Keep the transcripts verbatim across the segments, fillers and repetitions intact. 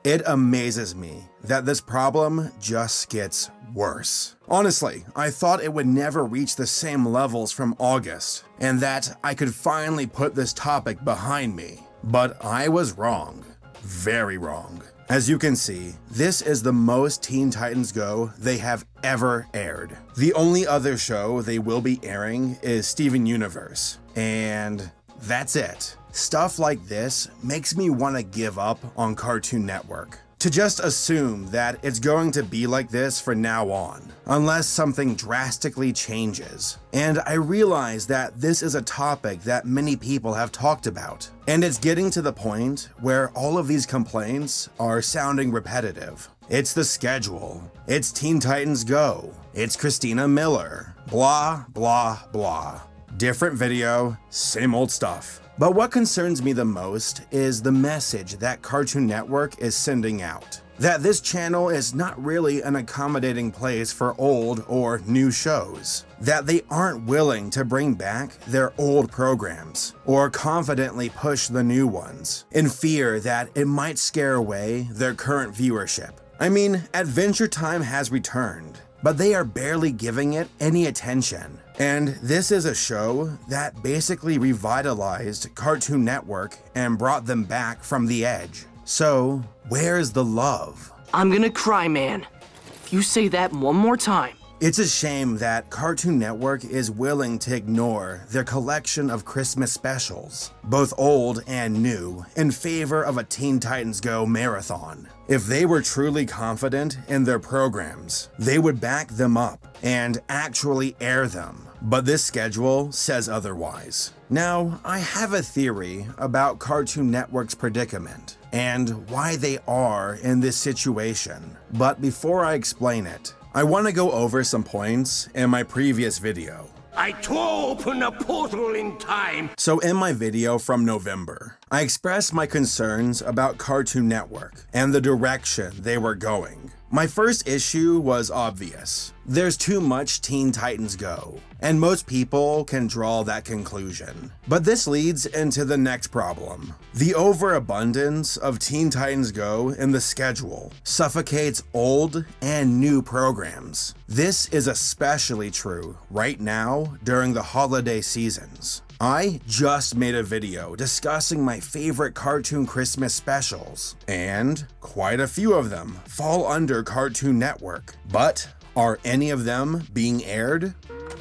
It amazes me that this problem just gets worse. Honestly, I thought it would never reach the same levels from August, and that I could finally put this topic behind me. But I was wrong. Very wrong. As you can see, this is the most Teen Titans Go they have ever aired. The only other show they will be airing is Steven Universe, and that's it. Stuff like this makes me want to give up on Cartoon Network. To just assume that it's going to be like this from now on, unless something drastically changes. And I realize that this is a topic that many people have talked about, and it's getting to the point where all of these complaints are sounding repetitive. It's the schedule, it's Teen Titans Go, it's Christina Miller, blah, blah, blah. Different video, same old stuff. But what concerns me the most is the message that Cartoon Network is sending out. That this channel is not really an accommodating place for old or new shows. That they aren't willing to bring back their old programs, or confidently push the new ones, in fear that it might scare away their current viewership. I mean, Adventure Time has returned, but they are barely giving it any attention. And this is a show that basically revitalized Cartoon Network and brought them back from the edge. So, where's the love? I'm gonna cry, man. If you say that one more time. It's a shame that Cartoon Network is willing to ignore their collection of Christmas specials, both old and new, in favor of a Teen Titans Go marathon. If they were truly confident in their programs, they would back them up and actually air them. But this schedule says otherwise. Now, I have a theory about Cartoon Network's predicament and why they are in this situation. But before I explain it, I want to go over some points in my previous video. I tore open a portal in time. So in my video from November, I expressed my concerns about Cartoon Network and the direction they were going. My first issue was obvious. There's too much Teen Titans Go, and most people can draw that conclusion. But this leads into the next problem. The overabundance of Teen Titans Go in the schedule suffocates old and new programs. This is especially true right now during the holiday seasons. I just made a video discussing my favorite cartoon Christmas specials, and quite a few of them fall under Cartoon Network. But are any of them being aired?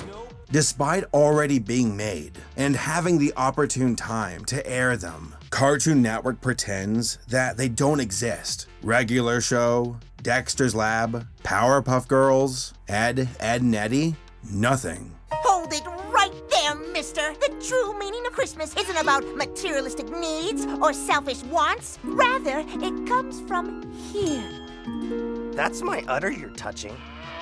Despite already being made and having the opportune time to air them, Cartoon Network pretends that they don't exist. Regular Show, Dexter's Lab, Powerpuff Girls, Ed, Ed and Eddie, nothing. Hold it right there, mister! The true meaning of Christmas isn't about materialistic needs or selfish wants. Rather, it comes from here. That's my udder you're touching.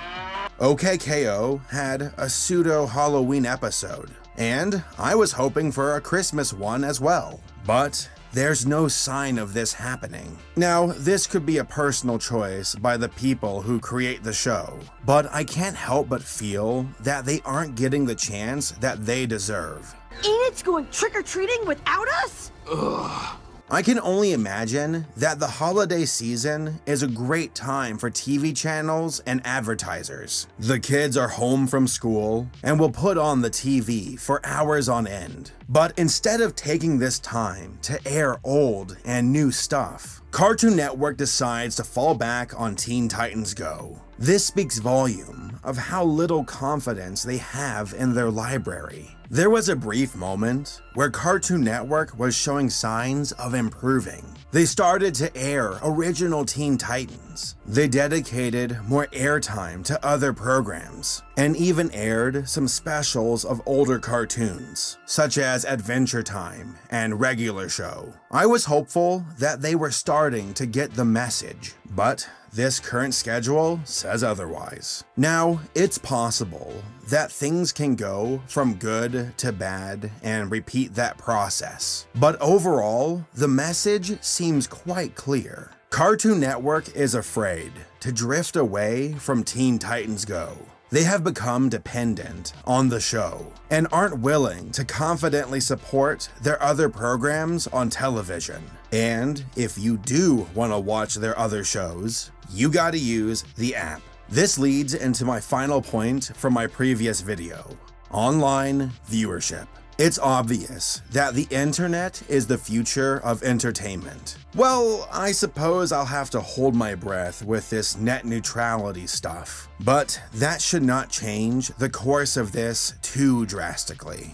O K K O had a pseudo-Halloween episode, and I was hoping for a Christmas one as well. But there's no sign of this happening. Now, this could be a personal choice by the people who create the show, but I can't help but feel that they aren't getting the chance that they deserve. Enid's going trick-or-treating without us? Ugh. I can only imagine that the holiday season is a great time for T V channels and advertisers. The kids are home from school and will put on the T V for hours on end. But instead of taking this time to air old and new stuff, Cartoon Network decides to fall back on Teen Titans Go. This speaks volume of how little confidence they have in their library. There was a brief moment where Cartoon Network was showing signs of improving. They started to air original Teen Titans. They dedicated more airtime to other programs, and even aired some specials of older cartoons, such as Adventure Time and Regular Show. I was hopeful that they were starting to get the message, but this current schedule says otherwise. Now, it's possible that things can go from good to bad and repeat that process. But overall, the message seems quite clear. Cartoon Network is afraid to drift away from Teen Titans Go. They have become dependent on the show and aren't willing to confidently support their other programs on television. And if you do want to watch their other shows, you gotta use the app. This leads into my final point from my previous video: online viewership. It's obvious that the internet is the future of entertainment. Well, I suppose I'll have to hold my breath with this net neutrality stuff, but that should not change the course of this too drastically.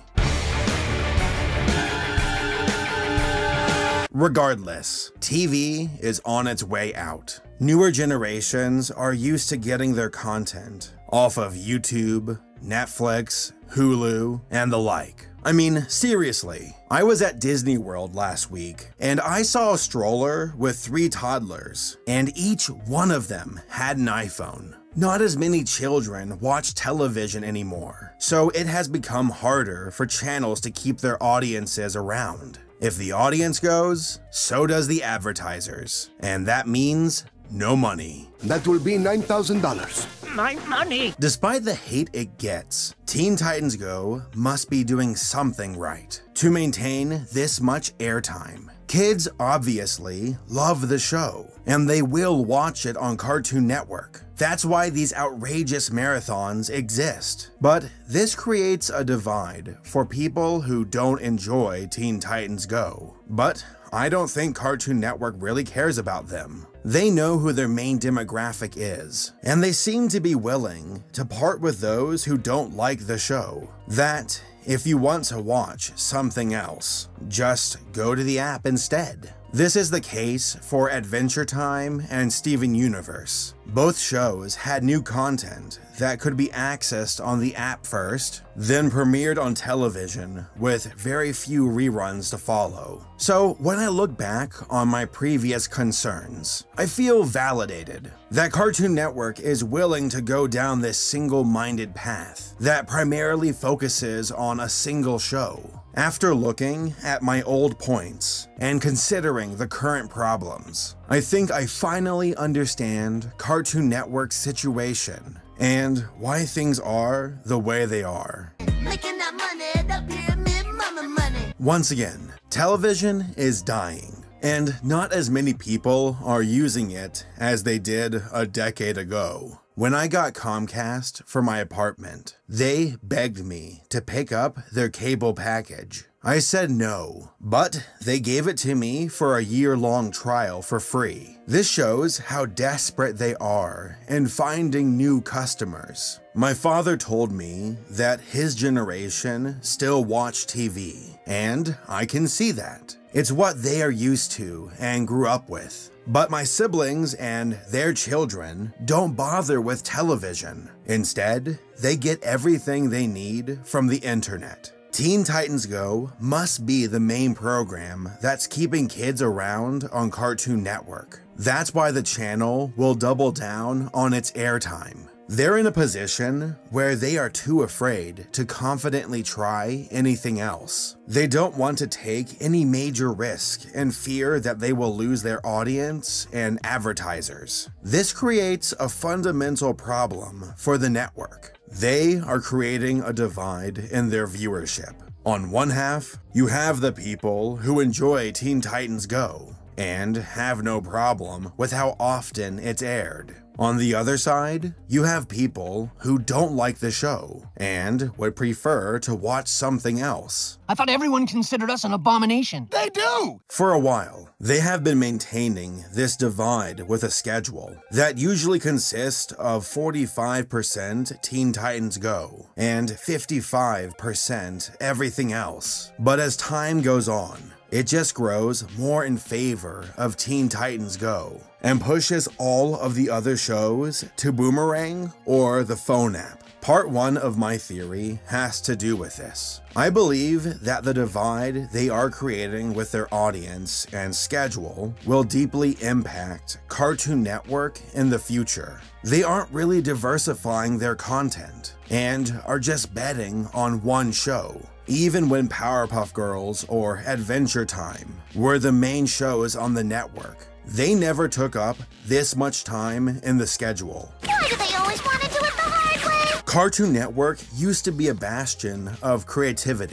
Regardless, T V is on its way out. Newer generations are used to getting their content off of YouTube, Netflix, Hulu, and the like. I mean, seriously, I was at Disney World last week, and I saw a stroller with three toddlers, and each one of them had an iPhone. Not as many children watch television anymore, so it has become harder for channels to keep their audiences around. If the audience goes, so does the advertisers, and that means no money. That will be nine thousand dollars. My money! Despite the hate it gets, Teen Titans Go must be doing something right to maintain this much airtime. Kids obviously love the show, and they will watch it on Cartoon Network. That's why these outrageous marathons exist. But this creates a divide for people who don't enjoy Teen Titans Go. But I don't think Cartoon Network really cares about them. They know who their main demographic is, and they seem to be willing to part with those who don't like the show. That, if you want to watch something else, just go to the app instead. This is the case for Adventure Time and Steven Universe. Both shows had new content that could be accessed on the app first, then premiered on television with very few reruns to follow. So when I look back on my previous concerns, I feel validated that Cartoon Network is willing to go down this single-minded path that primarily focuses on a single show. After looking at my old points and considering the current problems, I think I finally understand Cartoon Network's situation and why things are the way they are. Making that money, that pyramid mama money. Once again, television is dying, and not as many people are using it as they did a decade ago. When I got Comcast for my apartment, they begged me to pick up their cable package. I said no, but they gave it to me for a year-long trial for free. This shows how desperate they are in finding new customers. My father told me that his generation still watch T V, and I can see that. It's what they are used to and grew up with. But my siblings and their children don't bother with television. Instead, they get everything they need from the internet. Teen Titans Go must be the main program that's keeping kids around on Cartoon Network. That's why the channel will double down on its airtime. They're in a position where they are too afraid to confidently try anything else. They don't want to take any major risk and fear that they will lose their audience and advertisers. This creates a fundamental problem for the network. They are creating a divide in their viewership. On one half, you have the people who enjoy Teen Titans Go and have no problem with how often it's aired. On the other side, you have people who don't like the show and would prefer to watch something else. I thought everyone considered us an abomination. They do! For a while, they have been maintaining this divide with a schedule that usually consists of forty-five percent Teen Titans Go and fifty-five percent everything else. But as time goes on, it just grows more in favor of Teen Titans Go and pushes all of the other shows to Boomerang or the phone app. Part one of my theory has to do with this. I believe that the divide they are creating with their audience and schedule will deeply impact Cartoon Network in the future. They aren't really diversifying their content and are just betting on one show. Even when Powerpuff Girls or Adventure Time were the main shows on the network, they never took up this much time in the schedule. Why do they always want to do it the hard way? Cartoon Network used to be a bastion of creativity,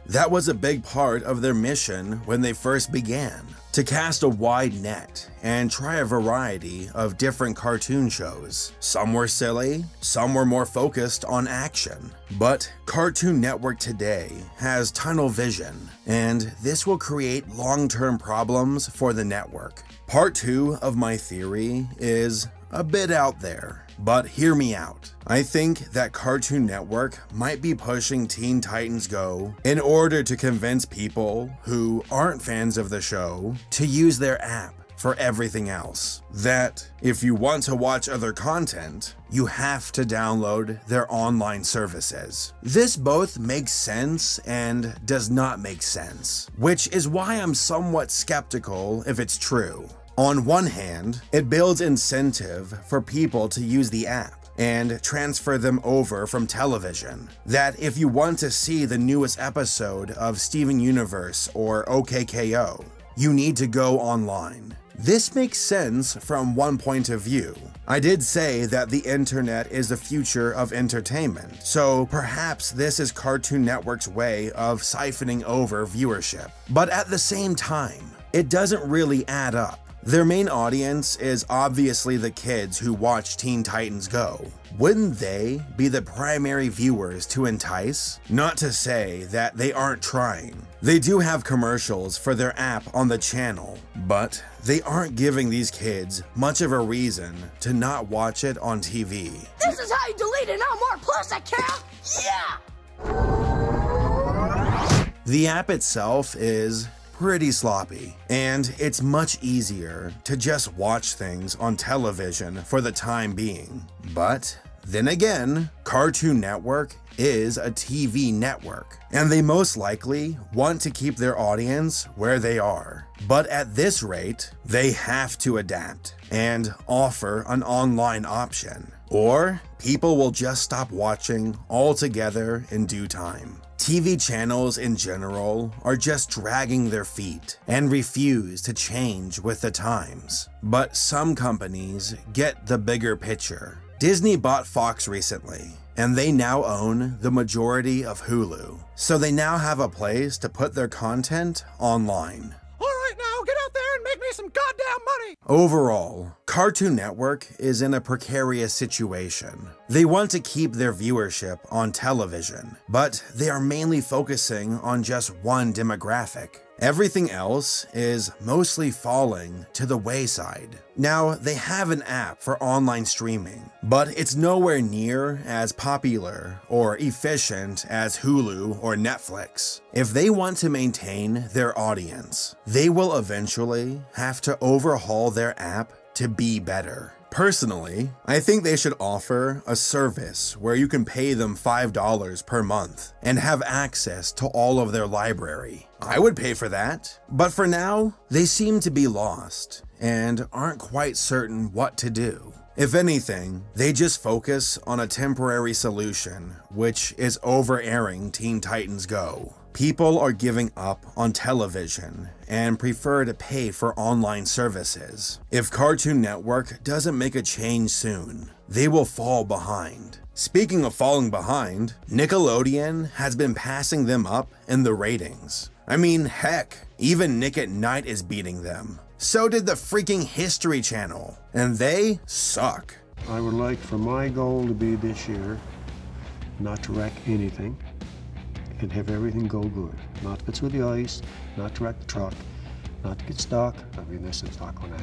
That was a big part of their mission when they first began, to cast a wide net and try a variety of different cartoon shows. Some were silly, some were more focused on action. But Cartoon Network today has tunnel vision, and this will create long-term problems for the network. Part two of my theory is a bit out there, but hear me out. I think that Cartoon Network might be pushing Teen Titans Go in order to convince people who aren't fans of the show to use their app for everything else. That if you want to watch other content, you have to download their online services. This both makes sense and does not make sense, which is why I'm somewhat skeptical if it's true. On one hand, it builds incentive for people to use the app and transfer them over from television. That if you want to see the newest episode of Steven Universe or O K K O, you need to go online. This makes sense from one point of view. I did say that the internet is the future of entertainment, so perhaps this is Cartoon Network's way of siphoning over viewership. But at the same time, it doesn't really add up. Their main audience is obviously the kids who watch Teen Titans Go. Wouldn't they be the primary viewers to entice? Not to say that they aren't trying. They do have commercials for their app on the channel, but they aren't giving these kids much of a reason to not watch it on T V. This is how you delete an Elmore Plus account? Yeah! The app itself is pretty sloppy, and it's much easier to just watch things on television for the time being. But then again, Cartoon Network is a T V network, and they most likely want to keep their audience where they are. But at this rate, they have to adapt and offer an online option, or people will just stop watching altogether in due time. T V channels in general are just dragging their feet and refuse to change with the times. But some companies get the bigger picture. Disney bought Fox recently, and they now own the majority of Hulu. So they now have a place to put their content online. All right, now get out there and make me some goddamn money! Overall, Cartoon Network is in a precarious situation. They want to keep their viewership on television, but they are mainly focusing on just one demographic. Everything else is mostly falling to the wayside. Now, they have an app for online streaming, but it's nowhere near as popular or efficient as Hulu or Netflix. If they want to maintain their audience, they will eventually have to overhaul their app to be better. Personally, I think they should offer a service where you can pay them five dollars per month and have access to all of their library. I would pay for that. But for now, they seem to be lost and aren't quite certain what to do. If anything, they just focus on a temporary solution, which is over-airing Teen Titans Go. People are giving up on television and prefer to pay for online services. If Cartoon Network doesn't make a change soon, they will fall behind. Speaking of falling behind, Nickelodeon has been passing them up in the ratings. I mean, heck, even Nick at Night is beating them. So did the freaking History Channel, and they suck. I would like for my goal to be this year, not to wreck anything, and have everything go good. Not to get through the ice, not to wreck the truck, not to get stuck. I mean, this is not going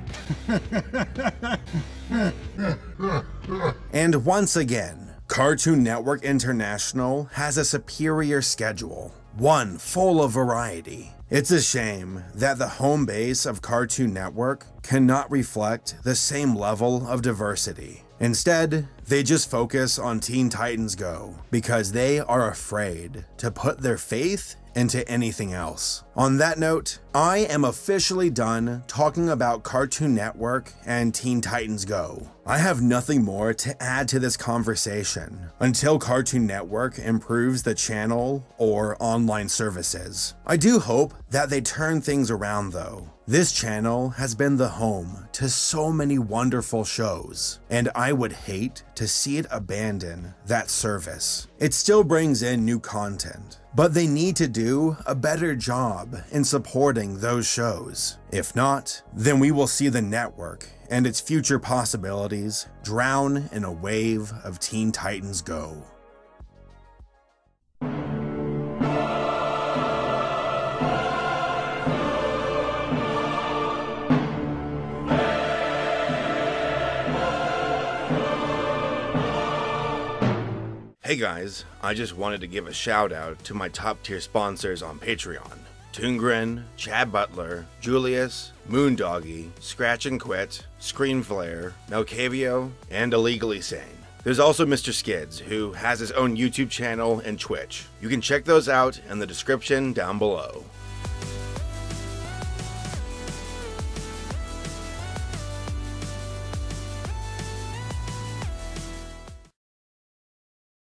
to happen. And once again, Cartoon Network International has a superior schedule, one full of variety. It's a shame that the home base of Cartoon Network cannot reflect the same level of diversity. Instead, they just focus on Teen Titans Go because they are afraid to put their faith into anything else. On that note, I am officially done talking about Cartoon Network and Teen Titans Go. I have nothing more to add to this conversation until Cartoon Network improves the channel or online services. I do hope that they turn things around though. This channel has been the home to so many wonderful shows, and I would hate to see it abandon that service. It still brings in new content, but they need to do a better job in supporting those shows. If not, then we will see the network and its future possibilities drown in a wave of Teen Titans Go. Hey guys, I just wanted to give a shout out to my top tier sponsors on Patreon. Toongrin, Chad Butler, Julius, Moondoggy, Scratch and Quit, Screenflare, Melcavio, and Illegally Sane. There's also Mister Skids, who has his own YouTube channel and Twitch. You can check those out in the description down below.